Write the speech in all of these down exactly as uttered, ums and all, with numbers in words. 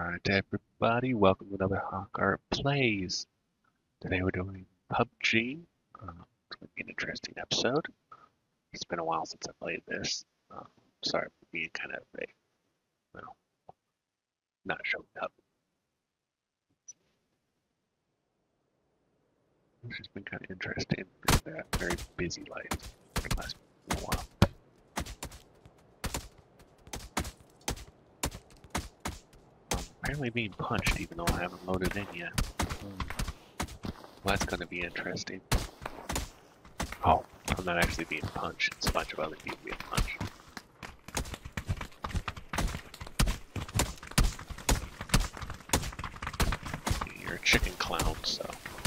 Alright, everybody, welcome to another Hawkart Plays. Today we're doing P U B G. Uh, it's going to be an interesting episode. It's been a while since I played this. Uh, sorry for being kind of a, well, not showing up. It's just been kind of interesting. It's been a very busy life for the last little while. I'm apparently being punched even though I haven't loaded in yet. Hmm. Well, that's going to be interesting. Oh, I'm not actually being punched. It's a bunch of other people being punched. You're a chicken clown, so.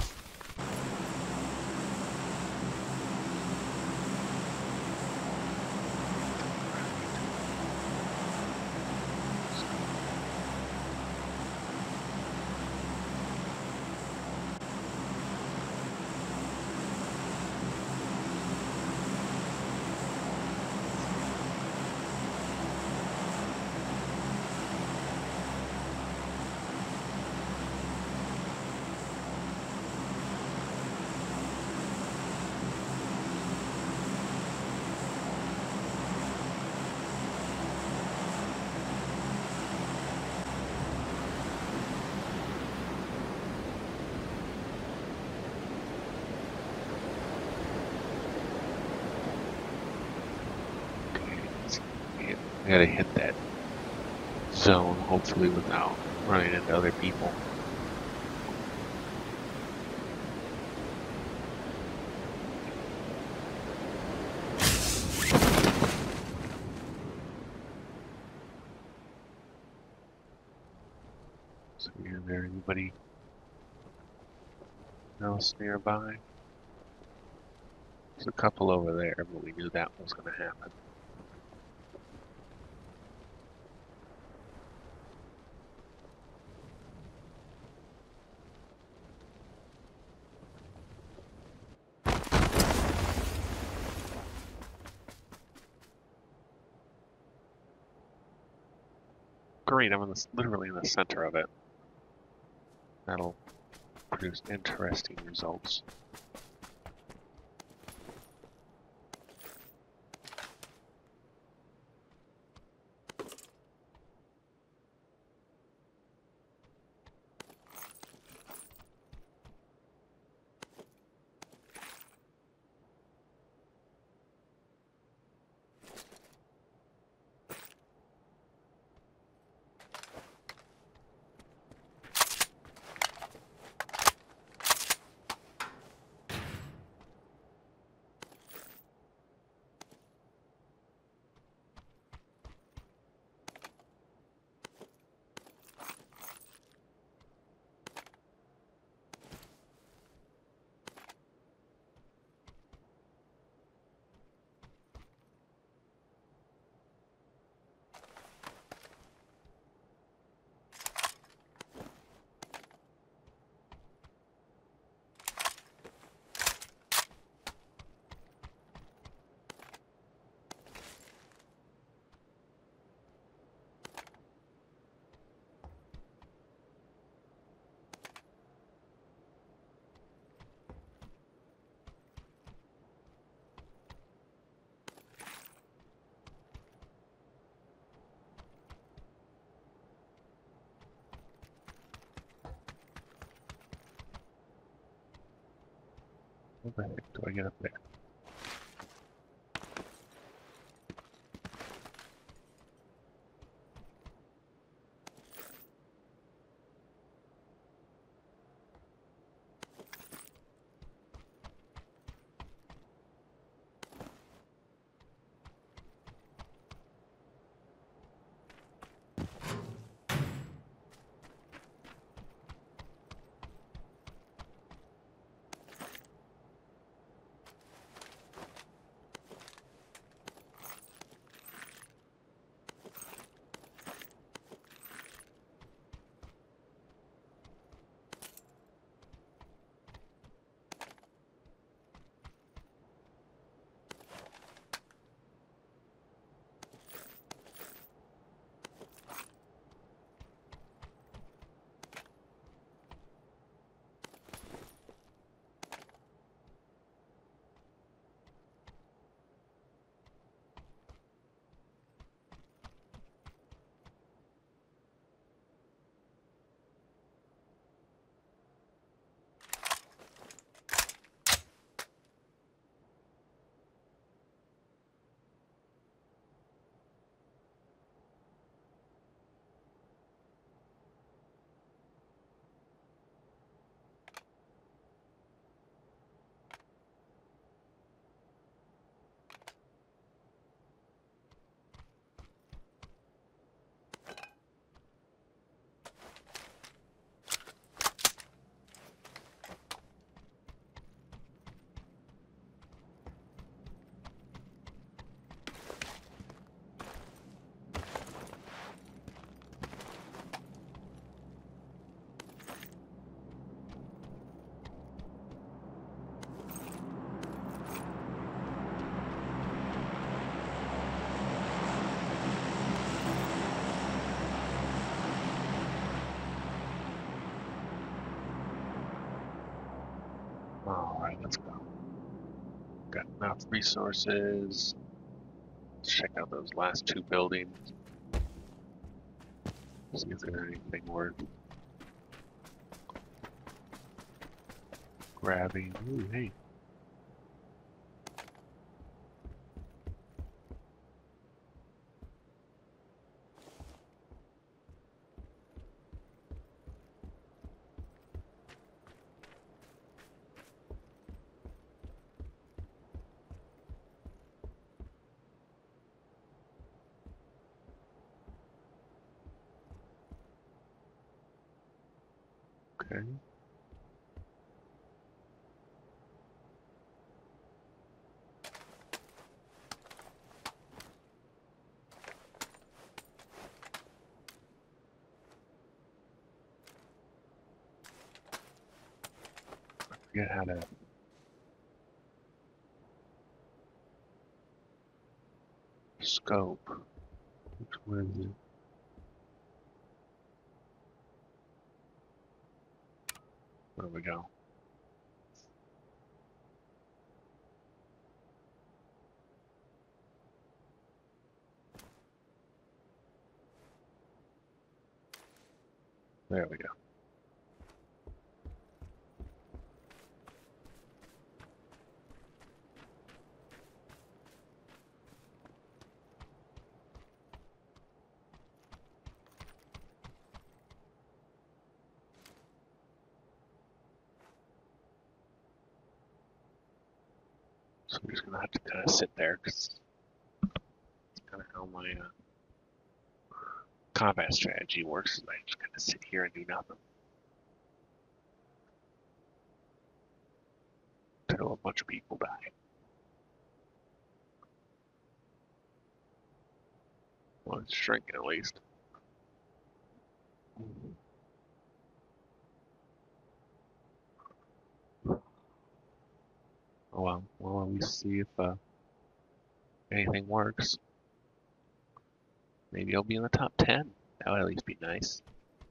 I gotta hit that zone, hopefully without running into other people. So is there anybody else nearby? There's a couple over there, but we knew that was gonna happen. Great, I'm in the, literally in the center of it. That'll produce interesting results. How the heck do I get up there? Got enough resources. Let's check out those last two buildings. See if there's anything worth grabbing. Ooh, hey. Okay. I forget how to scope. Which one is it? There we go. There we go. So we're just gonna have to kind of sit there because it's kind of how my uh, combat strategy works. Is I just kind of sit here and do nothing until a bunch of people die. Well, it's shrinking at least. Oh well, we'll at least see if uh, anything works. Maybe I'll be in the top ten. That would at least be nice.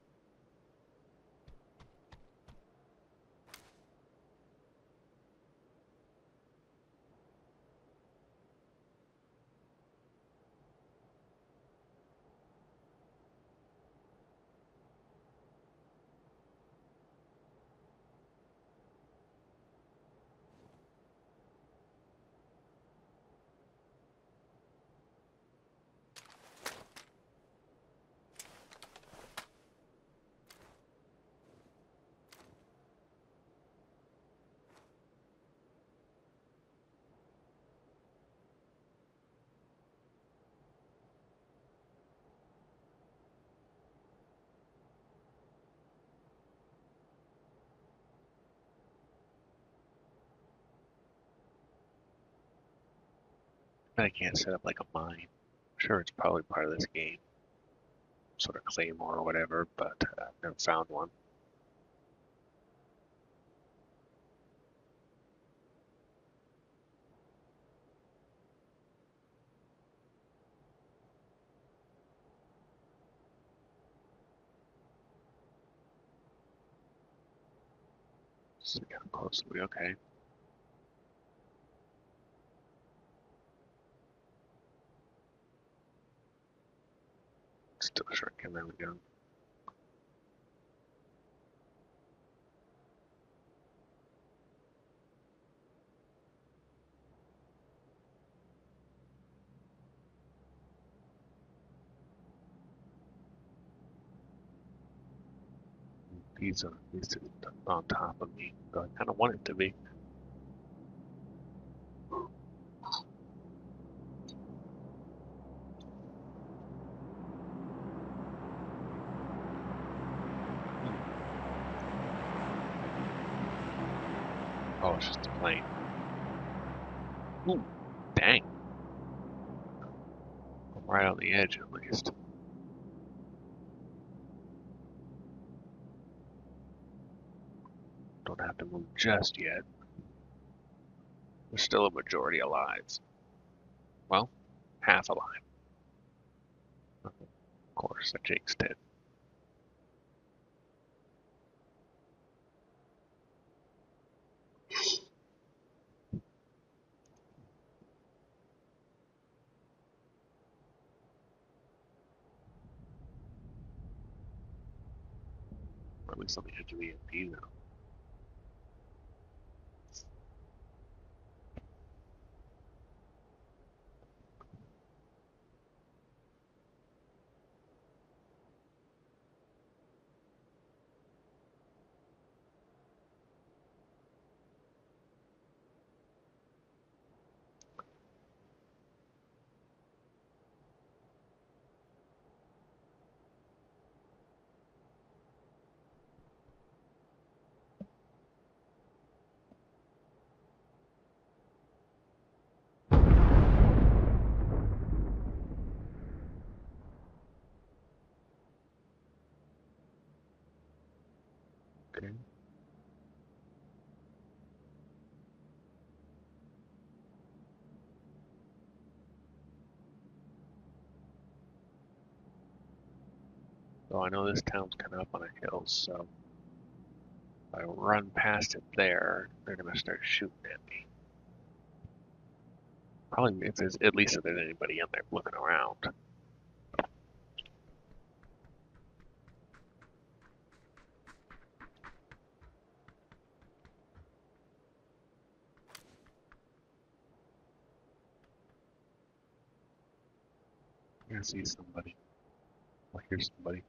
I can't set up like a mine. I'm sure it's probably part of this game. Sort of claymore or whatever, but uh, I've never found one. See how close we okay. Still shrinking, there we go. These are these are on top of me, so I kind of want it to be. Oh, it's just a plane. Ooh, dang. I'm right on the edge at least. Don't have to move just yet. There's still a majority alive. Well, half alive. Of course, I jinxed it. at least on the edge of the M P zone. Okay. So I know this town's kind of up on a hill, so if I run past it there, they're gonna start shooting at me. Probably if there's at least if there's anybody in there looking around. I see somebody. I hear somebody.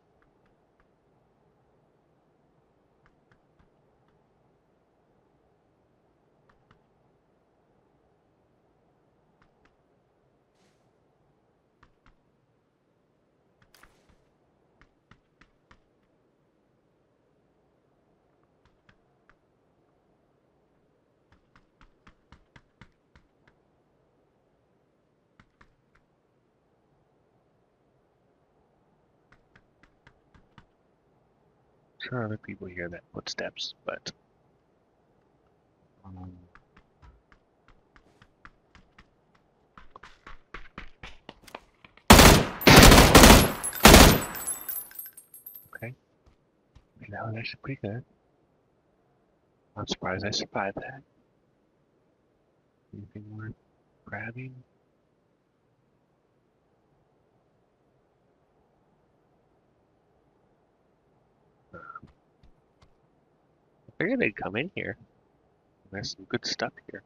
Sure, other people hear that footsteps, but um, okay. That was actually pretty good. I'm surprised I survived that. Anything worth grabbing? Uh, I figured they'd come in here. There's some good stuff here.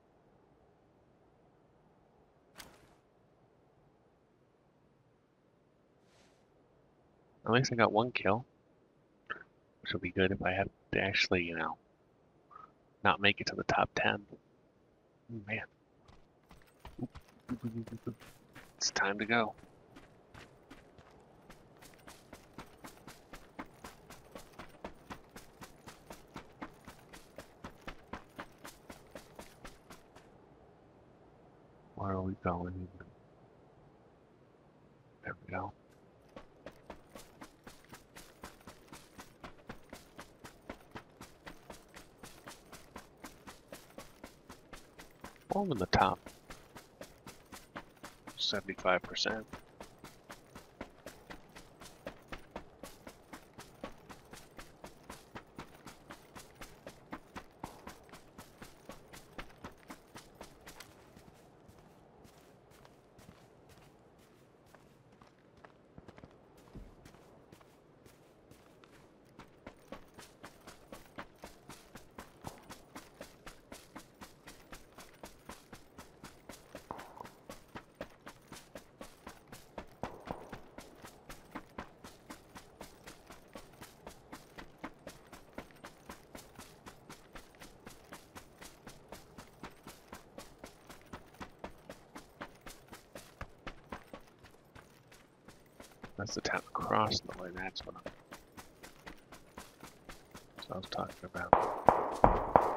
At least I got one kill, which will be good if I have to actually, you know, not make it to the top ten. Oh, man. It's time to go. Where are we going? There we go. Well, I'm in the top seventy-five percent. That's the town across the way. That's what I'm. That's what I was talking about.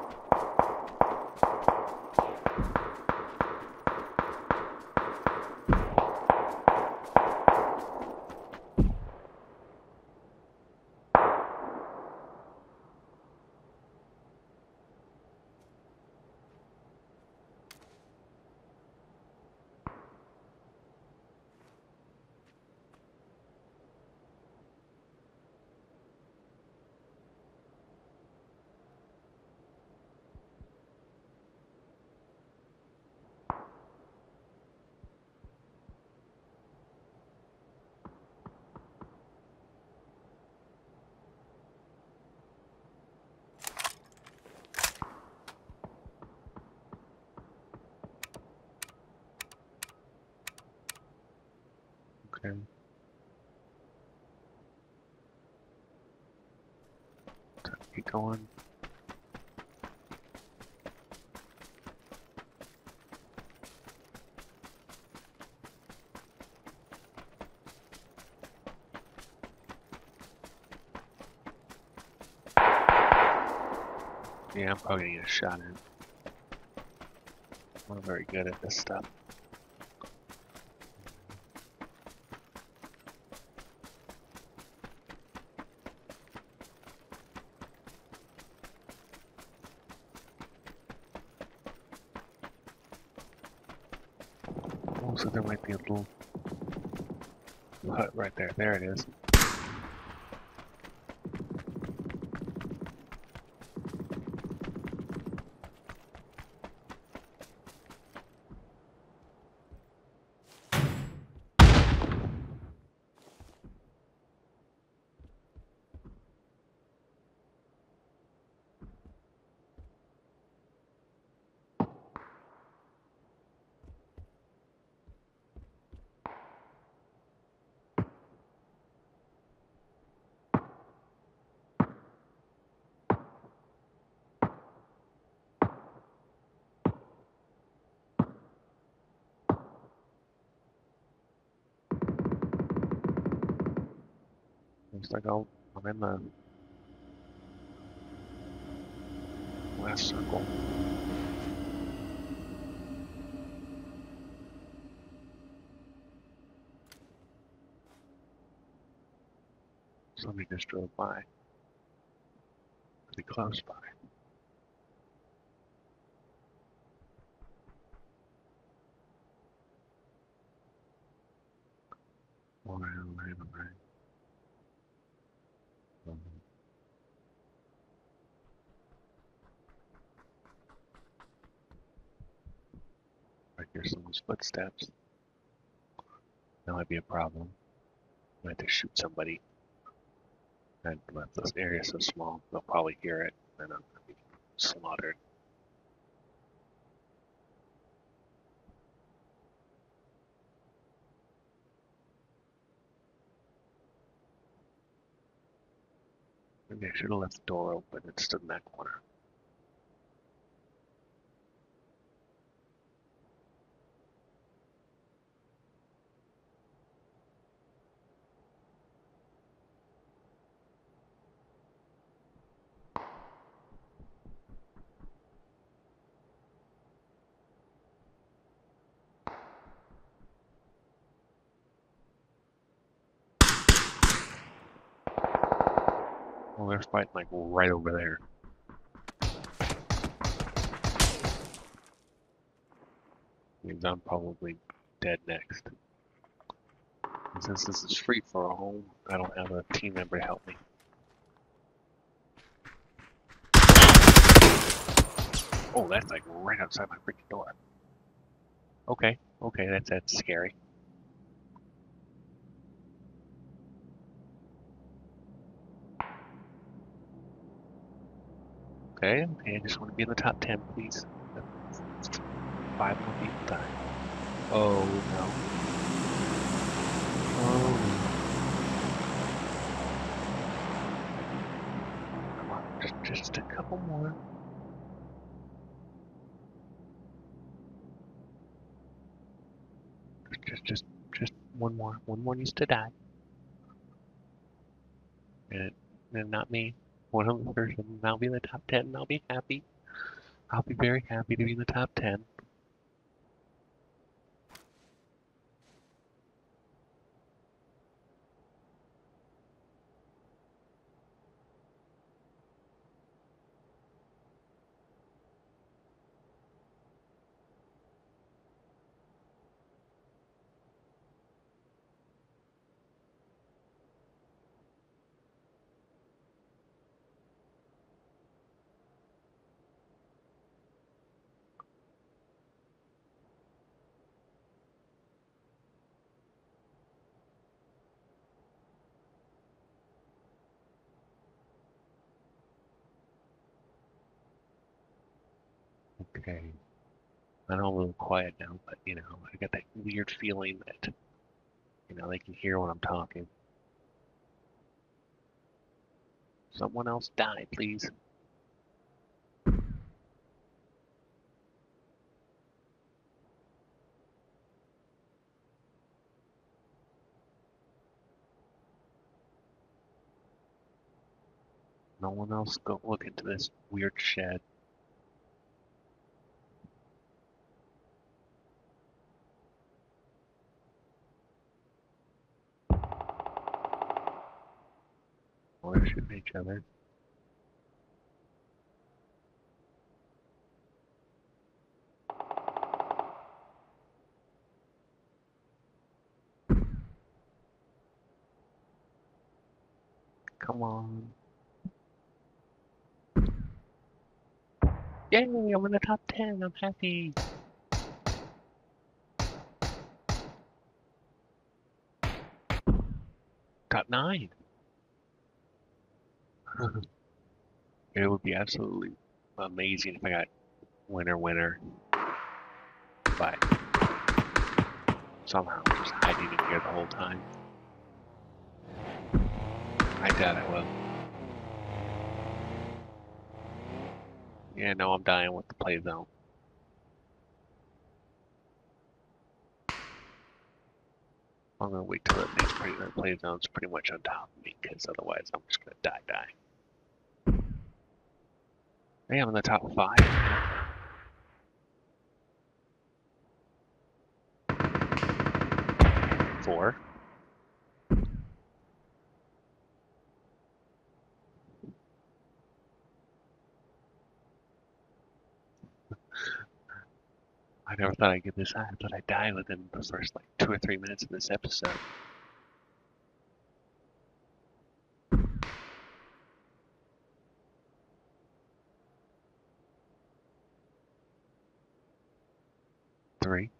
Okay. Keep going. Yeah, I'm probably gonna get a shot in. I'm not very good at this stuff. Oh, so there might be a little hut right there. There it is. Looks like I'll, I'm in the last circle. Somebody just drove by. Pretty close by. Alright, alright, alright. Um, I hear someone's footsteps. That might be a problem. I might have to shoot somebody. And let this area so small, they'll probably hear it, and I'm gonna be slaughtered. Maybe I should have left the door open and stood in that corner. Well, they're fighting like right over there. Means I'm probably dead next. And since this is free for a home, I don't have a team member to help me. Oh, that's like right outside my freaking door. Okay, okay, that's that's scary. Okay, okay, I just want to be in the top ten, please. Five more people die. Oh no. Oh no. Come on, just just a couple more. Just just just one more. One more needs to die. And and not me. One other person. And I'll be in the top ten and I'll be happy. I'll be very happy to be in the top ten. Okay. I know I'm a little quiet now, but you know, I got that weird feeling that, you now they can hear when I'm talking. Someone else die, please. No one else go look into this weird shed. Oh, they're shooting each other. Come on. Yay, I'm in the top ten. I'm happy. Top nine. It would be absolutely amazing if I got winner, winner. But somehow just hiding in here the whole time. I doubt I will. Yeah, no, I'm dying with the play zone. I'm gonna wait till it makes pretty the play zone's pretty much on top of me, because otherwise I'm just gonna die, die. Hey, I'm in the top five. Four. I never thought I'd get this high, but I died within the first like two or three minutes of this episode. Three.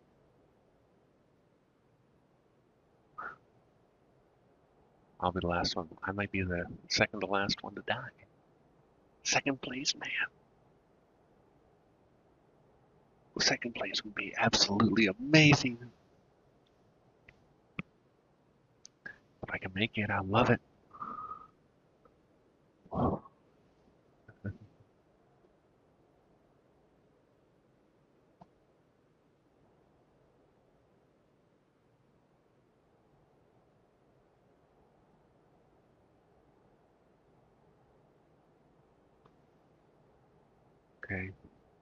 I'll be the last one. I might be the second to last one to die. Second place, man. Second place would be absolutely amazing. If I can make it, I love it. Okay.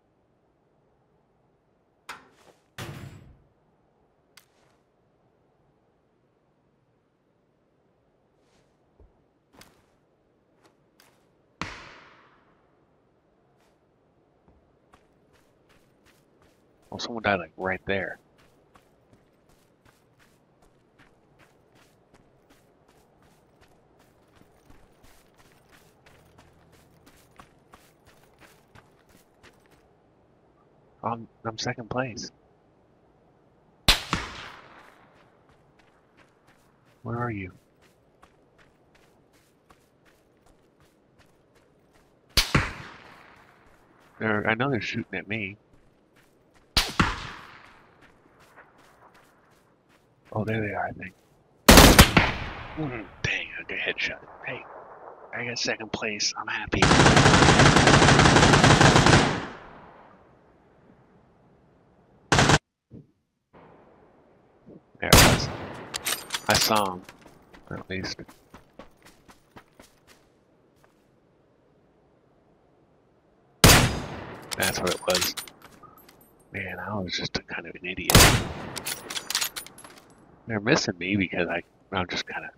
Well, someone died like right there. I'm, I'm second place. Where are you? They're, I know they're shooting at me. Oh, there they are, I think. Mm, dang, a good headshot. Hey, I got second place. I'm happy. There it was. I saw him, at least. That's what it was. Man, I was just a kind of an idiot. They're missing me because I, I'm just kind of...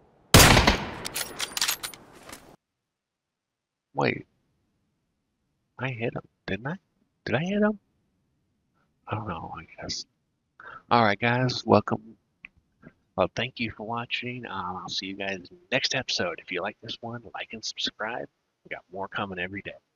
Wait. I hit him, didn't I? Did I hit him? I don't know, I guess. Alright, guys, welcome. Well, thank you for watching. Um, I'll see you guys next episode. If you like this one, like and subscribe. We got more coming every day.